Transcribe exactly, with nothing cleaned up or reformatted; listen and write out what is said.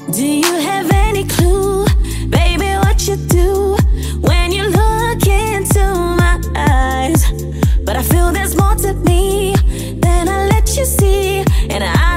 Do you have any clue, baby, what you do when you look into my eyes? But I feel there's more to me than I let you see, and I